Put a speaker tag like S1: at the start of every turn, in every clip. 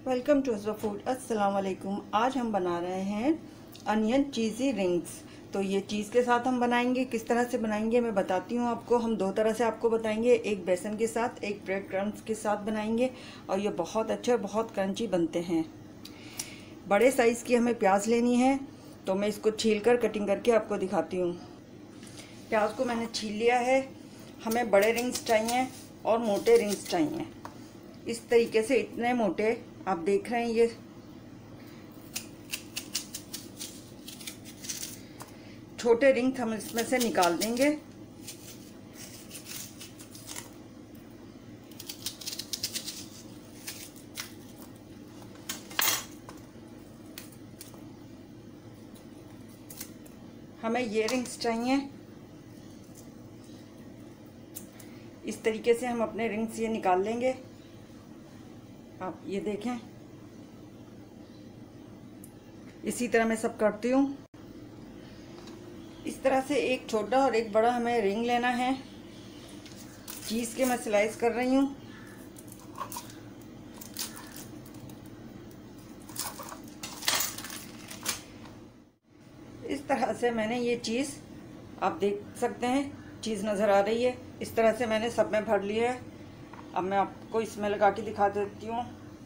S1: Welcome to अज़वा food. अस्सलाम वालेकुम। आज हम बना रहे हैं अनियन चीज़ी रिंग्स। तो ये चीज़ के साथ हम बनाएंगे। किस तरह से बनाएंगे मैं बताती हूँ आपको। हम दो तरह से आपको बताएंगे, एक बेसन के साथ, एक ब्रेड क्रम्स के साथ बनाएंगे। और ये बहुत अच्छे और बहुत क्रंची बनते हैं। बड़े साइज़ की हमें प्याज लेनी है, तो मैं इसको छील कर कटिंग करके आपको दिखाती हूँ। प्याज को मैंने छील लिया है। हमें बड़े रिंग्स चाहिए और मोटे रिंग्स चाहिए। इस तरीके से इतने मोटे आप देख रहे हैं, ये छोटे रिंग हम इसमें से निकाल देंगे। हमें ये रिंग्स चाहिए। इस तरीके से हम अपने रिंग्स ये निकाल लेंगे। आप ये देखें, इसी तरह मैं सब करती हूँ। इस तरह से एक छोटा और एक बड़ा हमें रिंग लेना है। चीज़ के मैं स्लाइस कर रही हूँ। इस तरह से मैंने ये चीज़, आप देख सकते हैं चीज़ नज़र आ रही है। इस तरह से मैंने सब में भर लिया है। अब मैं आपको इसमें लगा के दिखा देती हूँ।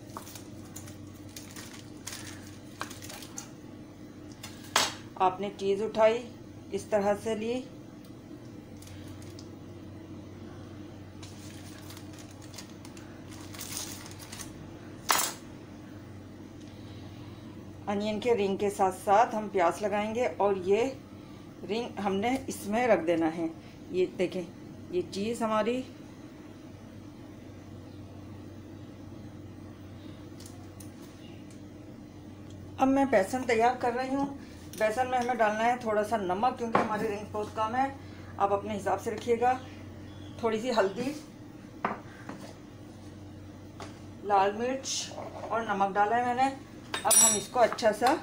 S1: आपने चीज़ उठाई, इस तरह से ली, अनियन के रिंग के साथ साथ हम प्याज लगाएंगे और ये रिंग हमने इसमें रख देना है। ये देखें, ये चीज़ हमारी अब मैं बेसन तैयार कर रही हूँ। बेसन में हमें डालना है थोड़ा सा नमक, क्योंकि हमारी रिंग बहुत कम है। आप अपने हिसाब से रखिएगा। थोड़ी सी हल्दी, लाल मिर्च और नमक डाला है मैंने। अब हम इसको अच्छा सा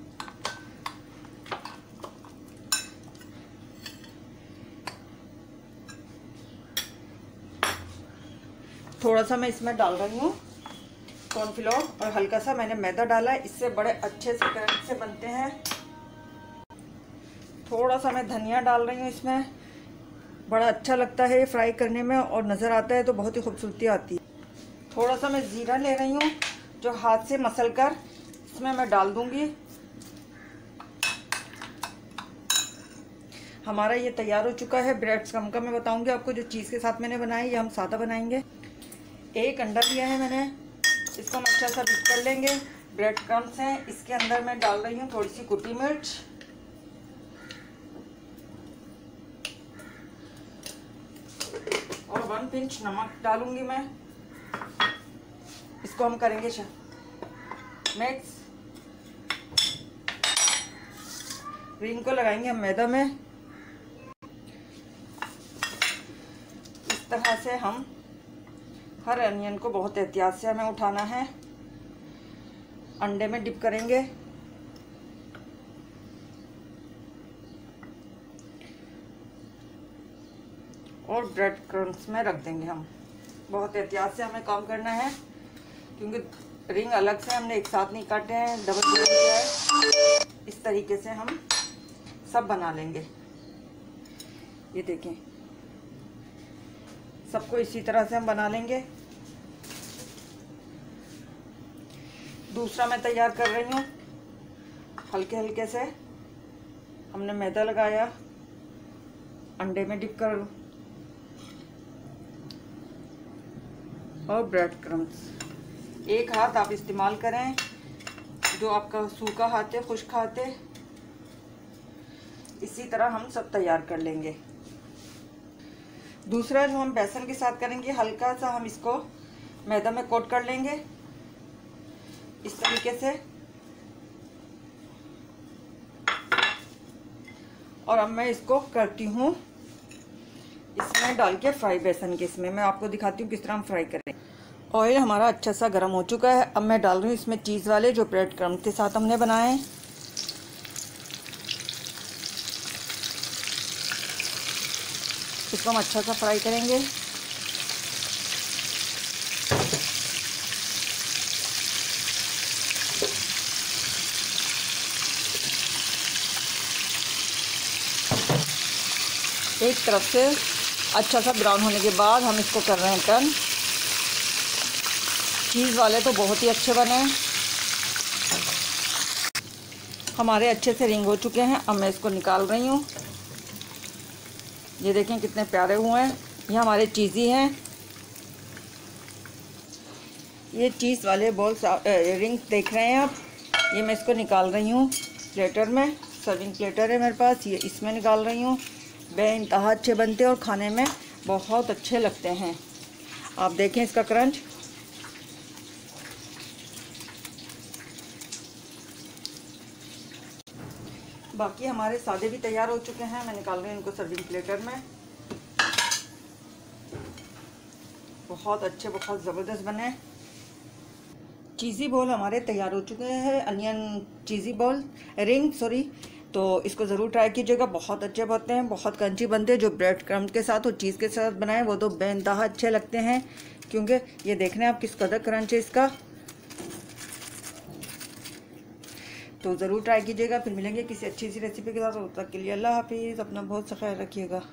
S1: थोड़ा सा मैं इसमें डाल रही हूँ कॉर्नफ्लोर, और हल्का सा मैंने मैदा डाला है। इससे बड़े अच्छे से क्रंच से बनते हैं। थोड़ा सा मैं धनिया डाल रही हूँ इसमें। बड़ा अच्छा लगता है फ्राई करने में, और नज़र आता है तो बहुत ही खूबसूरती आती है। थोड़ा सा मैं ज़ीरा ले रही हूँ, जो हाथ से मसल कर इसमें मैं डाल दूँगी। हमारा ये तैयार हो चुका है। ब्रेड क्रम्स का मैं बताऊँगी आपको, जो चीज़ के साथ मैंने बनाया, ये हम सादा बनाएंगे। एक अंडा लिया है मैंने, इसको हम अच्छा सा बीट कर लेंगे। ब्रेड क्रम्स हैं, इसके अंदर मैं डाल रही हूँ थोड़ी सी कुटी मिर्च, और 1 पिंच नमक डालूंगी मैं। इसको हम करेंगे मिक्स। रिंग को लगाएंगे हम मैदा में। इस तरह से हम हर अनियन को बहुत एहतियात से हमें उठाना है। अंडे में डिप करेंगे, और ब्रेड क्रम्स में रख देंगे हम। बहुत एहतियात से हमें काम करना है, क्योंकि रिंग अलग से हमने एक साथ नहीं काटे हैं, डबल किया है। इस तरीके से हम सब बना लेंगे। ये देखें, सबको इसी तरह से हम बना लेंगे। दूसरा मैं तैयार कर रही हूँ। हल्के हल्के से हमने मैदा लगाया, अंडे में डिप कर, और ब्रेड क्रम्स। एक हाथ आप इस्तेमाल करें, जो आपका सूखा हाथ है, खुश्क हाथ है। इसी तरह हम सब तैयार कर लेंगे। दूसरा जो हम बेसन के साथ करेंगे, हल्का सा हम इसको मैदा में कोट कर लेंगे, इस तरीके से। और अब मैं इसको करती हूँ इसमें डाल के फ्राई, बेसन के इसमें मैं आपको दिखाती हूँ किस तरह हम फ्राई करें। ऑयल हमारा अच्छा सा गर्म हो चुका है। अब मैं डाल रही हूँ इसमें चीज़ वाले, जो ब्रेड क्रम्स के साथ हमने बनाए हैं। इसको हम अच्छा सा फ्राई करेंगे। एक तरफ से अच्छा सा ब्राउन होने के बाद हम इसको कर रहे हैं टर्न। चीज़ वाले तो बहुत ही अच्छे बने हैं। हमारे अच्छे से रिंग हो चुके हैं। अब मैं इसको निकाल रही हूँ। ये देखें कितने प्यारे हुए हैं। ये हमारे चीज़ी हैं। ये चीज़ वाले बॉल्स रिंग देख रहे हैं आप। ये मैं इसको निकाल रही हूँ प्लेटर में। सर्विंग प्लेटर है मेरे पास, ये इसमें निकाल रही हूँ। बेइंतहा अच्छे बनते हैं और खाने में बहुत अच्छे लगते हैं। आप देखें इसका क्रंच। बाकी हमारे सादे भी तैयार हो चुके हैं। मैं निकाल रही हूँ इनको सर्विंग प्लेटर में। बहुत अच्छे, बहुत ज़बरदस्त बने। चीज़ी बॉल हमारे तैयार हो चुके हैं। Onion cheesy ball ring sorry. तो इसको ज़रूर ट्राई कीजिएगा। बहुत अच्छे बनते हैं, बहुत क्रंची बनते हैं। जो ब्रेड क्रम्ब के साथ और चीज़ के साथ बनाए वो तो बेइंतहा अच्छे लगते हैं, क्योंकि ये देख रहे हैं आप किस कदर क्रंच है इसका। तो ज़रूर ट्राई कीजिएगा। फिर मिलेंगे किसी अच्छी सी रेसिपी के साथ। तब तक के लिए अल्लाह हाफिज़। अपना बहुत सा ख्याल रखिएगा।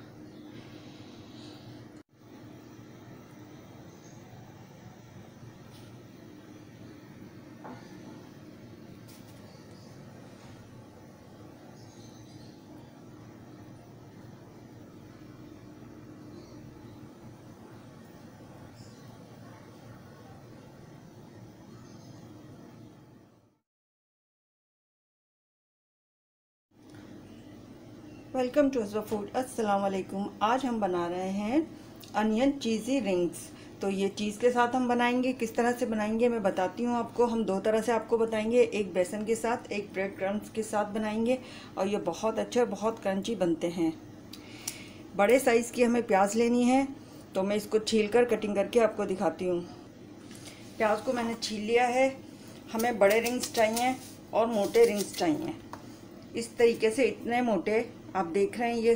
S1: Welcome to the food. अस्सलाम वालेकुम। आज हम बना रहे हैं अनियन चीज़ी रिंग्स। तो ये चीज़ के साथ हम बनाएंगे। किस तरह से बनाएंगे मैं बताती हूँ आपको। हम दो तरह से आपको बताएंगे, एक बेसन के साथ, एक ब्रेड क्रम्स के साथ बनाएंगे। और ये बहुत अच्छे, बहुत क्रंची बनते हैं। बड़े साइज़ की हमें प्याज लेनी है, तो मैं इसको छील कर कटिंग करके आपको दिखाती हूँ। प्याज को मैंने छील लिया है। हमें बड़े रिंग्स चाहिए और मोटे रिंग्स चाहिए। इस तरीके से इतने मोटे आप देख रहे हैं। ये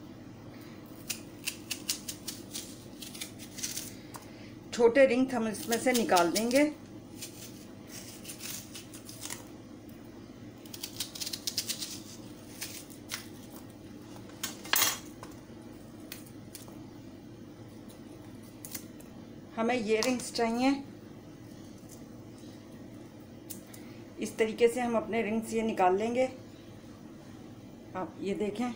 S1: छोटे रिंग हम इसमें से निकाल देंगे। हमें ये रिंग्स चाहिए। इस तरीके से हम अपने रिंग्स ये निकाल लेंगे। आप ये देखें,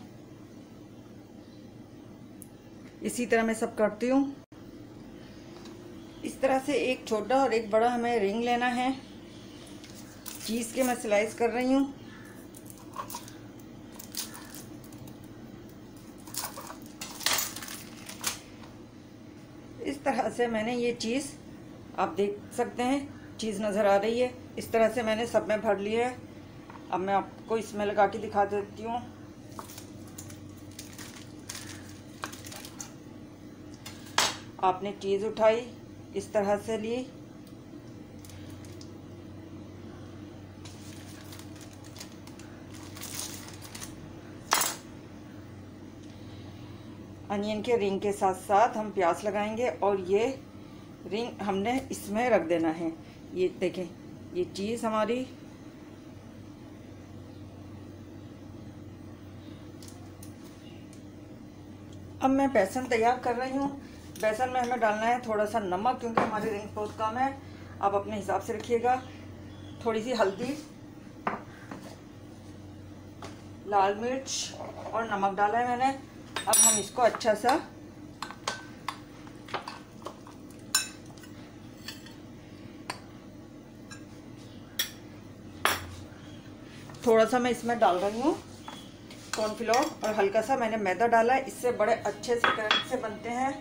S1: इसी तरह मैं सब करती हूँ। इस तरह से एक छोटा और एक बड़ा हमें रिंग लेना है। चीज़ के मैं स्लाइस कर रही हूँ। इस तरह से मैंने ये चीज़, आप देख सकते हैं चीज़ नज़र आ रही है। इस तरह से मैंने सब में भर लिया है। अब मैं आपको इसमें लगा के दिखा देती हूँ। आपने चीज़ उठाई, इस तरह से ली, अनियन के रिंग के साथ साथ हम प्याज लगाएंगे और ये रिंग हमने इसमें रख देना है। ये देखें, ये चीज़ हमारी अब मैं बेसन तैयार कर रही हूँ। बेसन में हमें डालना है थोड़ा सा नमक, क्योंकि हमारी रिंग बहुत कम है। आप अपने हिसाब से रखिएगा। थोड़ी सी हल्दी, लाल मिर्च और नमक डाला है मैंने। अब हम इसको अच्छा सा थोड़ा सा मैं इसमें डाल रही हूँ कॉर्नफ्लोर और हल्का सा मैंने मैदा डाला है। इससे बड़े अच्छे से क्रंच से बनते हैं।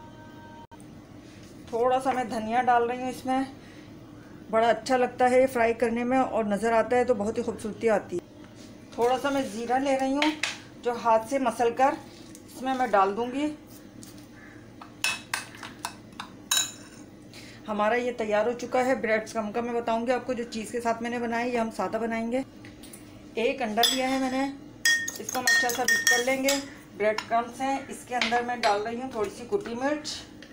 S1: थोड़ा सा मैं धनिया डाल रही हूँ इसमें। बड़ा अच्छा लगता है फ्राई करने में, और नज़र आता है तो बहुत ही खूबसूरती आती है। थोड़ा सा मैं ज़ीरा ले रही हूँ, जो हाथ से मसल कर इसमें मैं डाल दूँगी। हमारा ये तैयार हो चुका है। ब्रेड क्रम्ब का मैं बताऊँगी आपको। जो चीज़ के साथ मैंने बनाया, ये हम सादा बनाएंगे। एक अंडा लिया है मैंने, इसको हम अच्छा सा बीट कर लेंगे। ब्रेड क्रम्स हैं, इसके अंदर मैं डाल रही हूँ थोड़ी सी कुटी मिर्च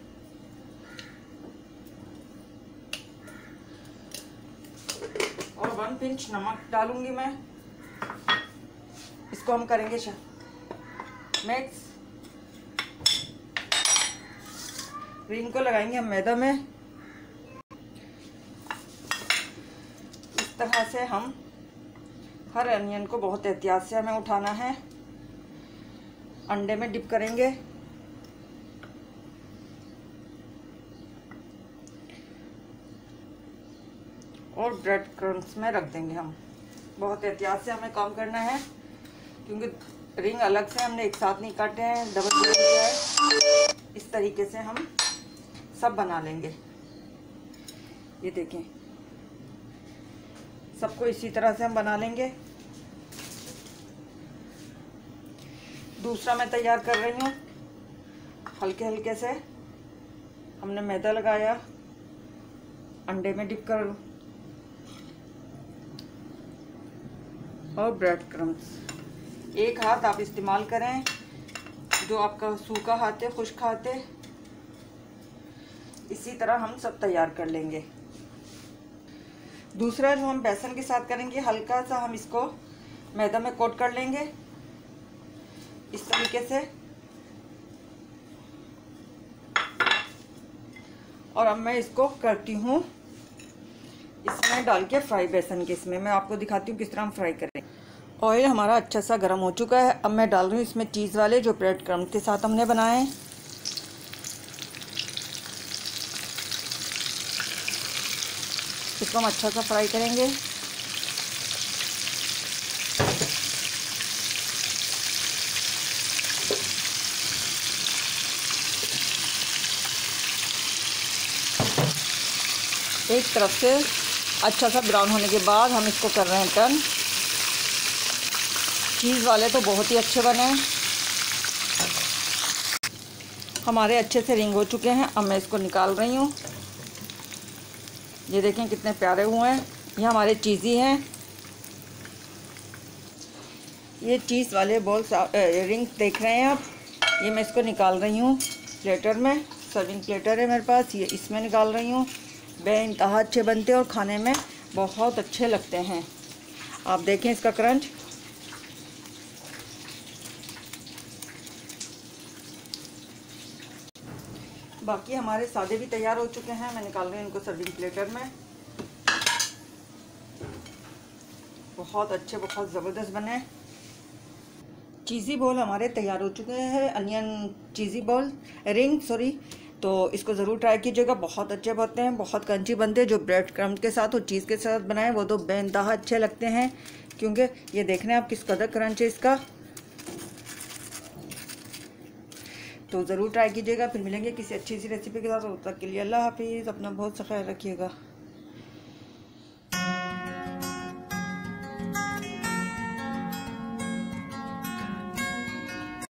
S1: और 1 पिंच नमक डालूंगी मैं। इसको हम करेंगे मिक्स। रिंग को लगाएंगे हम मैदा में। इस तरह से हम हर अनियन को बहुत एहतियात से हमें उठाना है। अंडे में डिप करेंगे और ब्रेड क्रम्स में रख देंगे हम। बहुत एहतियात से हमें काम करना है क्योंकि रिंग अलग से हमने एक साथ नहीं काटे हैं, डबल ब्रेड किया है। इस तरीके से हम सब बना लेंगे। ये देखें, सबको इसी तरह से हम बना लेंगे। दूसरा मैं तैयार कर रही हूँ। हल्के हल्के से हमने मैदा लगाया, अंडे में डिप कर और ब्रेड क्रम्स। एक हाथ आप इस्तेमाल करें जो आपका सूखा हाथ है, खुश्क हाथ है। इसी तरह हम सब तैयार कर लेंगे। दूसरा जो हम बेसन के साथ करेंगे, हल्का सा हम इसको मैदा में कोट कर लेंगे इस तरीके से। और अब मैं इसको करती हूँ इसमें डाल के फ्राई, बेसन के इसमें मैं आपको दिखाती हूँ किस तरह हम फ्राई करें। ऑयल हमारा अच्छा सा गर्म हो चुका है। अब मैं डाल रही हूँ इसमें चीज़ वाले जो ब्रेड क्रम्स के साथ हमने बनाए हैं। इसको हम अच्छा सा फ्राई करेंगे। एक तरफ से अच्छा सा ब्राउन होने के बाद हम इसको कर रहे हैं टर्न। चीज़ वाले तो बहुत ही अच्छे बने हैं। हमारे अच्छे से रिंग हो चुके हैं। अब मैं इसको निकाल रही हूँ। ये देखें कितने प्यारे हुए हैं। ये हमारे चीज़ी हैं। ये चीज़ वाले बॉल्स रिंग देख रहे हैं आप। ये मैं इसको निकाल रही हूँ प्लेटर में। सर्विंग प्लेटर है मेरे पास, ये इसमें निकाल रही हूँ। बेइंतहा अच्छे बनते हैं और खाने में बहुत अच्छे लगते हैं। आप देखें इसका क्रंच। बाकी हमारे सादे भी तैयार हो चुके हैं। मैं निकाल रही हूँ इनको सर्विंग प्लेटर में। बहुत अच्छे, बहुत ज़बरदस्त बने। चीज़ी बॉल हमारे तैयार हो चुके हैं। Onion cheesy ball ring, sorry. तो इसको ज़रूर ट्राई कीजिएगा। बहुत अच्छे बनते हैं, बहुत क्रंची बनते हैं। जो ब्रेड क्रम्स के साथ और चीज़ के साथ बनाए वो तो बेइंतहा अच्छे लगते हैं क्योंकि ये देखने आप किस कदर क्रंच है इसका। तो ज़रूर ट्राई कीजिएगा। फिर मिलेंगे किसी अच्छी सी रेसिपी के साथ। तब तक के लिए अल्लाह हाफिज़। अपना बहुत सा ख्याल रखिएगा।